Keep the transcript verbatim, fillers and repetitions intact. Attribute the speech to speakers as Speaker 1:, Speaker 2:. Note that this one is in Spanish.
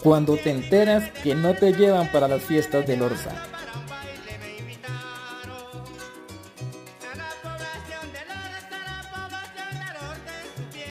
Speaker 1: Cuando te enteras que no te llevan para las fiestas del Orsa.